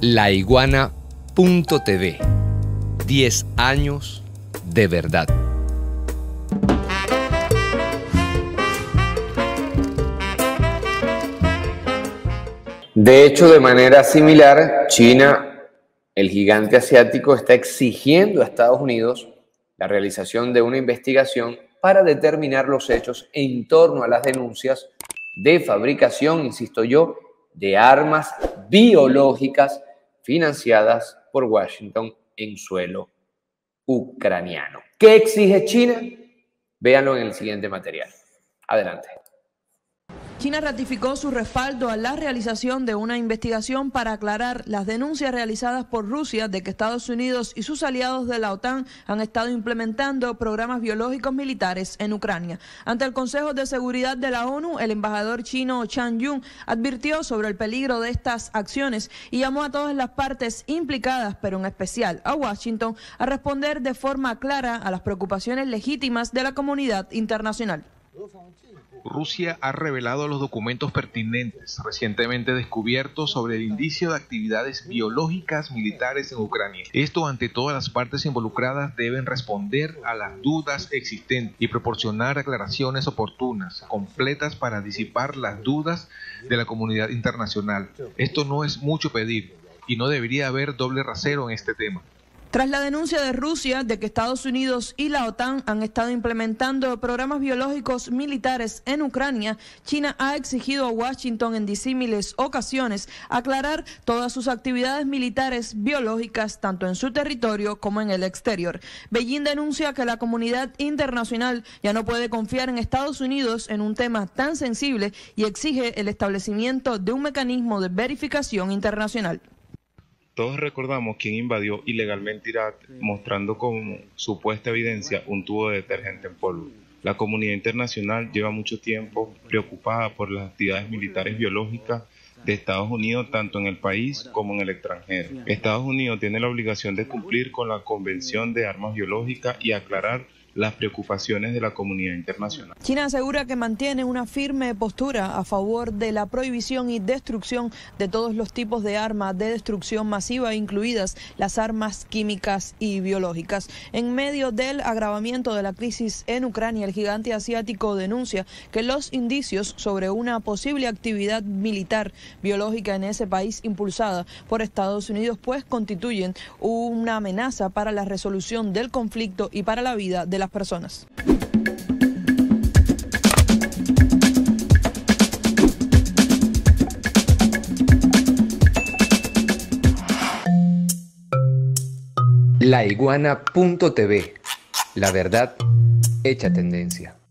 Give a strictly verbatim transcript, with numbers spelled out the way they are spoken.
La Iguana punto T V. diez años de verdad. De hecho, de manera similar, China, el gigante asiático, está exigiendo a Estados Unidos la realización de una investigación para determinar los hechos en torno a las denuncias de fabricación, insisto yo, de armas biológicas financiadas por Washington en suelo ucraniano. ¿Qué exige China? Véanlo en el siguiente material. Adelante. China ratificó su respaldo a la realización de una investigación para aclarar las denuncias realizadas por Rusia de que Estados Unidos y sus aliados de la OTAN han estado implementando programas biológicos militares en Ucrania. Ante el Consejo de Seguridad de la ONU, el embajador chino Chan Yun advirtió sobre el peligro de estas acciones y llamó a todas las partes implicadas, pero en especial a Washington, a responder de forma clara a las preocupaciones legítimas de la comunidad internacional. Rusia ha revelado los documentos pertinentes recientemente descubiertos sobre el indicio de actividades biológicas militares en Ucrania. Esto ante todas las partes involucradas deben responder a las dudas existentes y proporcionar aclaraciones oportunas, completas para disipar las dudas de la comunidad internacional. Esto no es mucho pedir y no debería haber doble rasero en este tema. Tras la denuncia de Rusia de que Estados Unidos y la OTAN han estado implementando programas biológicos militares en Ucrania, China ha exigido a Washington en disímiles ocasiones aclarar todas sus actividades militares biológicas tanto en su territorio como en el exterior. Beijing denuncia que la comunidad internacional ya no puede confiar en Estados Unidos en un tema tan sensible y exige el establecimiento de un mecanismo de verificación internacional. Todos recordamos quién invadió ilegalmente Irak, mostrando como supuesta evidencia un tubo de detergente en polvo. La comunidad internacional lleva mucho tiempo preocupada por las actividades militares biológicas de Estados Unidos, tanto en el país como en el extranjero. Estados Unidos tiene la obligación de cumplir con la Convención de Armas Biológicas y aclarar las preocupaciones de la comunidad internacional. China asegura que mantiene una firme postura a favor de la prohibición y destrucción de todos los tipos de armas de destrucción masiva, incluidas las armas químicas y biológicas. En medio del agravamiento de la crisis en Ucrania, el gigante asiático denuncia que los indicios sobre una posible actividad militar biológica en ese país impulsada por Estados Unidos pues constituyen una amenaza para la resolución del conflicto y para la vida de la personas. La Iguana punto T V. La verdad hecha tendencia.